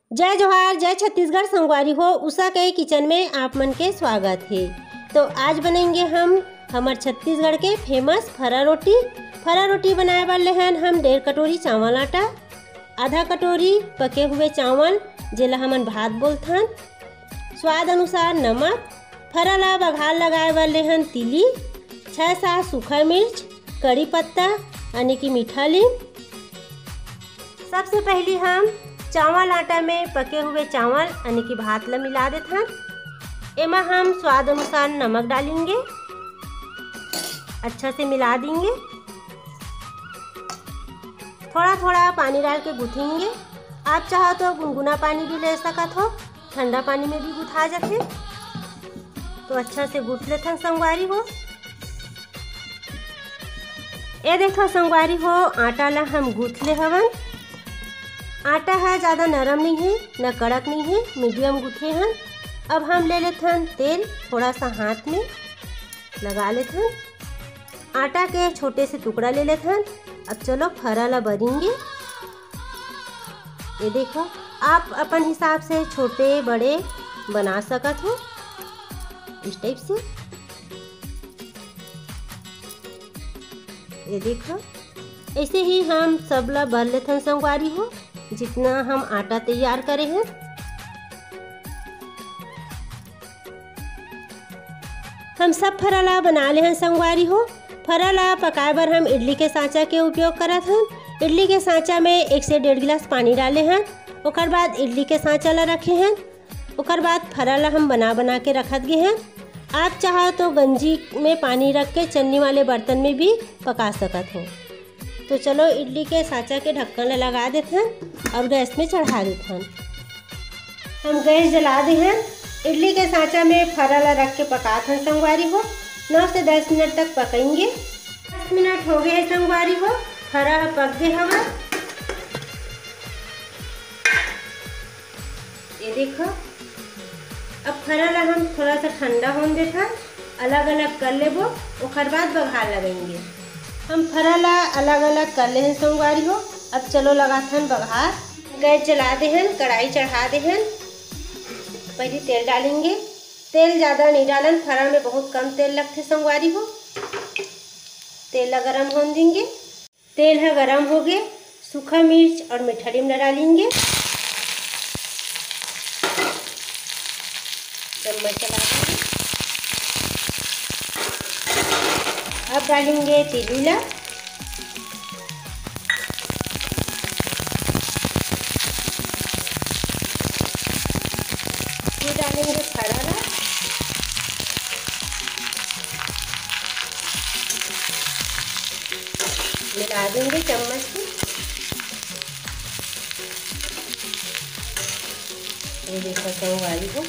जय जोहार, जय छत्तीसगढ़ संगवारी हो। उषा के किचन में आप मन के स्वागत है। तो आज बनेंगे हम हमार छत्तीसगढ़ के फेमस फरा रोटी। फरा रोटी बनाए वाले हैं हम 1.5 कटोरी चावल आटा, आधा कटोरी पके हुए चावल जेला हमन भात बोलथन, स्वाद अनुसार नमक, फरा ला बघार लगाए वाले हैं तिली, 6-7 सूखा मिर्च, कड़ी पत्ता यानी कि मीठा लीम। सबसे पहले हम चावल आटा में पके हुए चावल यानी कि भात ला मिला देते हैं। एमा हम स्वाद अनुसार नमक डालेंगे, अच्छा से मिला देंगे। थोड़ा थोड़ा पानी डाल के गूँथेंगे। आप चाहो तो गुनगुना पानी भी ले सकत हो, ठंडा पानी में भी गूँथा जाते। तो अच्छा से गूँथ लेते हैं संगवारी हो। ये देखो संगवारी हो, आटा ला हम गूँथ ले हवन। आटा है ज़्यादा नरम नहीं है न कड़क नहीं है, मीडियम गूँथे हैं। अब हम ले लेते हैं तेल, थोड़ा सा हाथ में लगा लेते हैं। आटा के छोटे से टुकड़ा ले लेते हैं। अब चलो फरा ला भरेंगे। ये देखो, आप अपन हिसाब से छोटे बड़े बना सकत हो इस टाइप से। ये देखो, ऐसे ही हम सब ला भर लेते हैं संगवारी हो, जितना हम आटा तैयार करे हैं। हम सब फरा ला बना ले हैं संगवारी हो। फरा ला पकाए बर हम इडली के सांचा के उपयोग करत हैं। इडली के सांचा में 1 से 1.5 गिलास पानी डाले हैं। ओकर बाद इडली के सांचा ला रखे हैं। ओकर बाद फरा ला हम बना के रखत गए हैं। आप चाहो तो गंजी में पानी रख के चन्नी वाले बर्तन में भी पका सकत हो। तो चलो इडली के सांचा के ढक्कन लगा देते हैं और गैस में चढ़ा देते हैं। हम गैस जला दे हैं। इडली के सांचा में फरा ला रख के पकाते हैं संगवारी हो। 9 से 10 मिनट तक पकाएंगे। 10 मिनट हो गए संगवारी हो, फरा पक गए हवा। ये देखो, अब फरा ला हम थोड़ा सा ठंडा होने देते, अलग अलग कर लेबो। ओकर बाद बघार लगाएंगे। हम फरा ला अलग अलग कर ले हैं संगवारी हो। अब चलो लगाते हैं बघार। गैस जला दे हैं, कढ़ाई चढ़ा दे हैं। पहले तेल डालेंगे। तेल ज़्यादा नहीं डालन, फरा में बहुत कम तेल लगते संगवारी हो। तेल ला गरम होने देंगे। तेल है गरम हो गए, सूखा मिर्च और मीठा लीम डालेंगे। चम्मच चला देंगे। अब डालेंगे तिली ला, फिर डालेंगे फरा ला, मिला देंगे चम्मच से। ये देखो संगवारी को,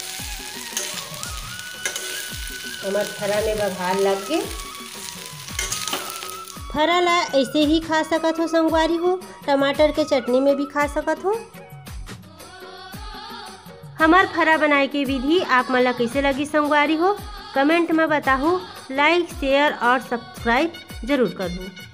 हमारे फरा में बघार लग गए। फरा ला ऐसे ही खा सकत हो संगवारी हो, टमाटर के चटनी में भी खा सकत हो। हमार फरा बनाए के विधि आप मन ला कैसे लगी संगवारी हो, कमेंट में बताओ। लाइक शेयर और सब्सक्राइब जरूर कर दो।